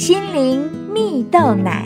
心灵蜜豆奶。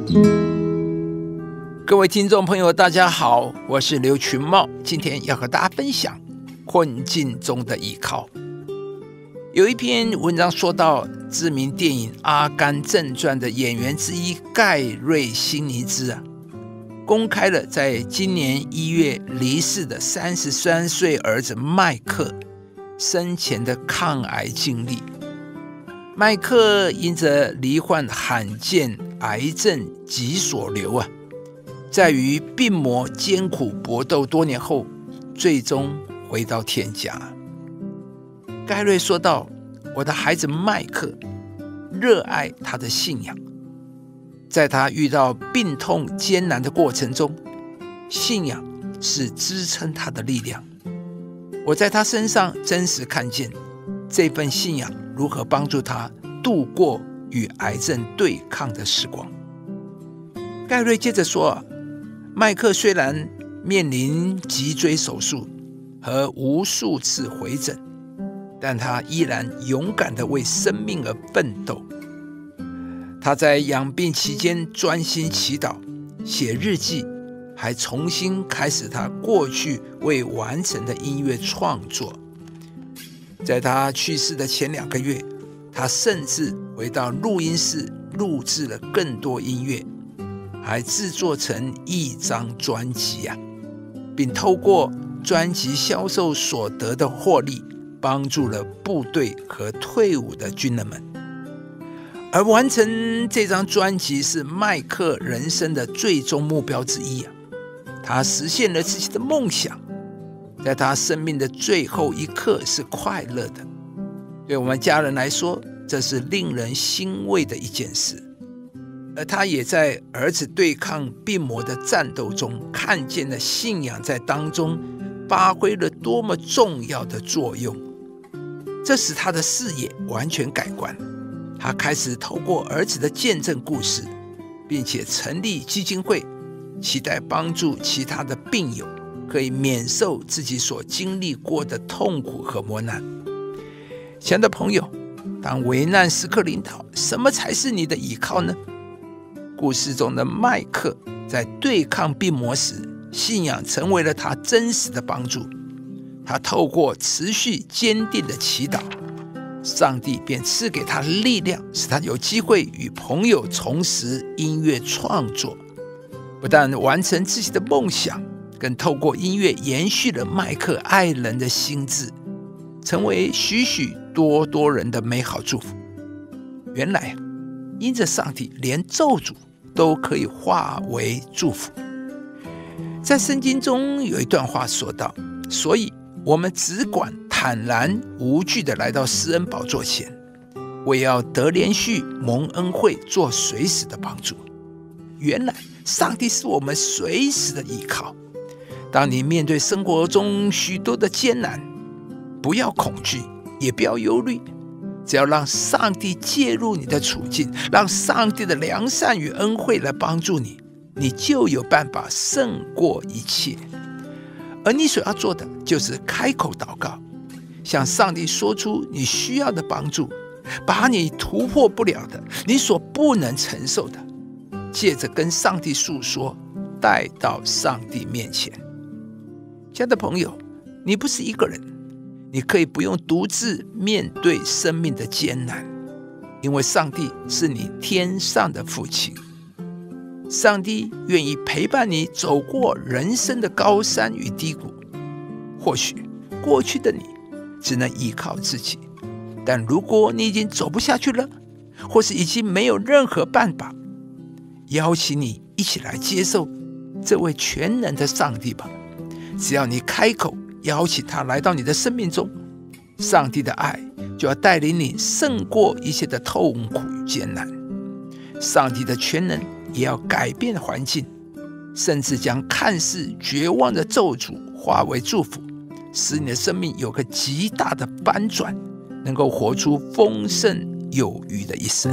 各位听众朋友大家好，我是刘群茂，今天要和大家分享困境中的依靠。有一篇文章说到，知名电影《阿甘正传》的演员之一盖瑞·辛尼兹公开了在今年1月离世的33岁儿子麦克生前的抗癌经历。麦克因着罹患罕见癌症脊索瘤在与病魔艰苦搏斗多年后，最终回到天家。盖瑞说道，我的孩子麦克热爱他的信仰，在他遇到病痛艰难的过程中，信仰是支撑他的力量。我在他身上真实看见这份信仰如何帮助他度过与癌症对抗的时光。盖瑞接着说，麦克虽然面临脊椎手术和无数次回诊，但他依然勇敢地为生命而奋斗。他在养病期间专心祈祷、写日记，还重新开始他过去未完成的音乐创作。在他去世的前2个月，他甚至回到录音室录制了更多音乐，还制作成1张专辑并透过专辑销售所得的获利，帮助了部队和退伍的军人们。而完成这张专辑是麦克人生的最终目标之一他实现了自己的梦想，在他生命的最后一刻是快乐的。对我们家人来说，这是令人欣慰的一件事。而他也在儿子对抗病魔的战斗中，看见了信仰在当中发挥了多么重要的作用。这使他的视野完全改观。他开始透过儿子的见证故事，并且成立基金会，期待帮助其他的病友可以免受自己所经历过的痛苦和磨难。亲爱的朋友，当危难时刻临到，什么才是你的依靠呢？故事中的麦克在对抗病魔时，信仰成为了他真实的帮助。他透过持续坚定的祈祷，上帝便赐给他力量，使他有机会与朋友重拾音乐创作。不但完成自己的梦想，更透过音乐延续了麦克爱人的心志，成为许许多多人的美好祝福。原来因着上帝，连咒诅都可以化为祝福。在圣经中有一段话说道，所以我们只管坦然无惧地来到施恩宝座前，为要得连续蒙恩惠，做随时的帮助。原来上帝是我们随时的依靠。当你面对生活中许多的艰难，不要恐惧，也不要忧虑，只要让上帝介入你的处境，让上帝的良善与恩惠来帮助你，你就有办法胜过一切。而你所要做的就是开口祷告，向上帝说出你需要的帮助，把你突破不了的，你所不能承受的，借着跟上帝诉说，带到上帝面前。亲爱的朋友，你不是一个人，你可以不用独自面对生命的艰难，因为上帝是你天上的父亲。上帝愿意陪伴你走过人生的高山与低谷。或许过去的你只能依靠自己，但如果你已经走不下去了，或是已经没有任何办法，邀请你一起来接受这位全能的上帝吧。只要你开口邀请他来到你的生命中，上帝的爱就要带领你胜过一切的痛苦与艰难。上帝的全能也要改变环境，甚至将看似绝望的咒诅化为祝福，使你的生命有个极大的翻转，能够活出丰盛有余的一生。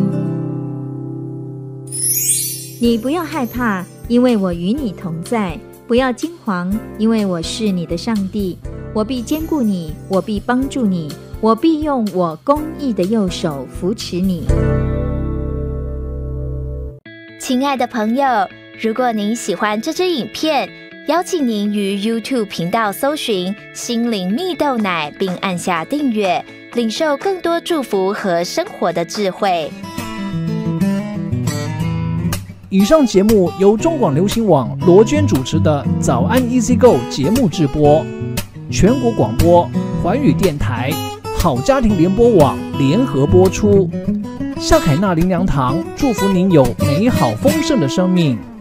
你不要害怕，因为我与你同在；不要惊惶，因为我是你的上帝。我必坚固你，我必帮助你， 我必用我公义的右手扶持你。 亲爱的朋友，如果您喜欢这支影片，邀请您于 YouTube 频道搜寻心灵蜜豆奶，并按下订阅，领受更多祝福和生活的智慧。 以上节目由中广流行网罗娟主持的早安 Easy Go 节目直播，全国广播、环宇电台、好家庭联播网联合播出。夏凯纳灵粮堂祝福您有美好丰盛的生命。